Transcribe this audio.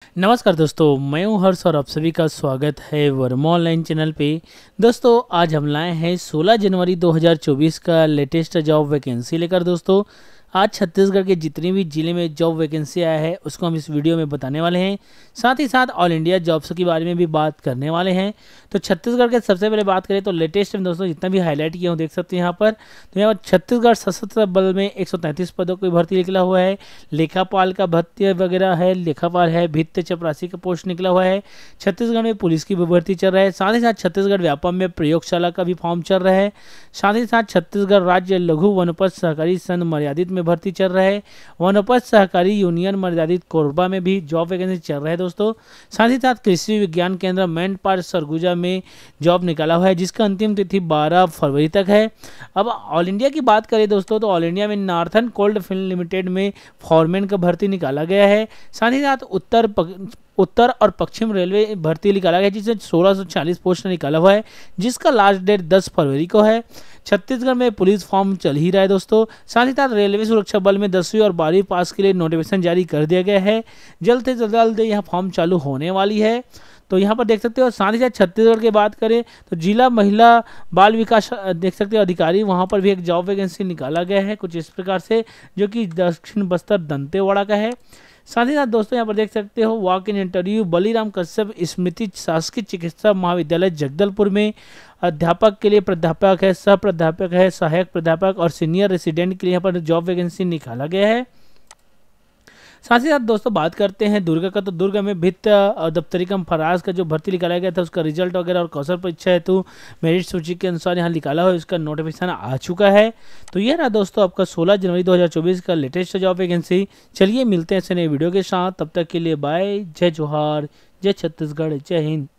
नमस्कार दोस्तों, मैं हूं हर्ष और आप सभी का स्वागत है वर्मा ऑनलाइन चैनल पे। दोस्तों आज हम लाए हैं 16 जनवरी 2024 का लेटेस्ट जॉब वैकेंसी लेकर। दोस्तों आज छत्तीसगढ़ के जितने भी जिले में जॉब वैकेंसी आया है उसको हम इस वीडियो में बताने वाले हैं। साथ ही साथ ऑल इंडिया जॉब्स के बारे में भी बात करने वाले हैं। तो छत्तीसगढ़ के सबसे पहले बात करें तो लेटेस्ट में दोस्तों जितना भी हाईलाइट किया हूँ देख सकते हैं यहाँ पर। तो यहाँ पर छत्तीसगढ़ सशस्त्र बल में 133 पदों की भर्ती निकला हुआ है। लेखापाल का भर्ती वगैरह है, लेखापाल है, भित्त चपरासी का पोस्ट निकला हुआ है। छत्तीसगढ़ में पुलिस की भी भर्ती चल रहा है। साथ ही साथ छत्तीसगढ़ व्यापम में प्रयोगशाला का भी फॉर्म चल रहा है। साथ ही साथ छत्तीसगढ़ राज्य लघु वनोपज सहकारी संघ मर्यादित में भर्ती चल रहा है। वनोपज सहकारी यूनियन मर्यादित कोरबा में भी जॉब वैकेंसी चल रहा है दोस्तों। साथ ही साथ कृषि विज्ञान केंद्र मैनपाट सरगुजा में जॉब निकाला हुआ है जिसका अंतिम तिथि 12 फरवरी तक है। अब ऑल इंडिया की बात करें दोस्तों तो ऑल इंडिया में नार्थन कोल्ड फिल्म लिमिटेड में फॉरमैन का भर्ती निकाला गया है। साथ ही साथ उत्तर और पश्चिम रेलवे भर्ती निकाला गया जिसमें 1640 पोस्ट निकाला हुआ है जिसका लास्ट डेट 10 फरवरी को है। छत्तीसगढ़ में पुलिस फॉर्म चल ही रहा है दोस्तों। साथ ही साथ रेलवे सुरक्षा बल में 10वीं और 12वीं पास के लिए नोटिफिकेशन जारी कर दिया गया है। जल्द से जल्द यहाँ फॉर्म चालू होने वाली है। तो यहाँ पर देख सकते हो। साथ ही साथ छत्तीसगढ़ की बात करें तो जिला महिला बाल विकास देख सकते हो अधिकारी वहाँ पर भी एक जॉब वैकेंसी निकाला गया है कुछ इस प्रकार से, जो कि दक्षिण बस्तर दंतेवाड़ा का है। साथ ही साथ दोस्तों यहाँ पर देख सकते हो walk in interview Baliram Kashyap स्मृति शासकीय चिकित्सा महाविद्यालय जगदलपुर में अध्यापक के लिए प्राध्यापक है, सह प्राध्यापक है, सहायक प्राध्यापक और सीनियर रेसिडेंट के लिए यहाँ पर जॉब वैकेंसी निकाला गया है। साथ ही साथ दोस्तों बात करते हैं दुर्ग का। तो दुर्ग में भित्त और दफ्तरी कम फराज का जो भर्ती निकाला गया था उसका रिजल्ट वगैरह और कौशल परीक्षा हेतु मेरिट सूची के अनुसार यहाँ निकाला हुआ उसका नोटिफिकेशन आ चुका है। तो यह रहा दोस्तों आपका 16 जनवरी 2024 का लेटेस्ट जॉब वैकेंसी। चलिए मिलते हैं ऐसे नए वीडियो के साथ, तब तक के लिए बाय। जय जोहार, जय छत्तीसगढ़, जय हिंद।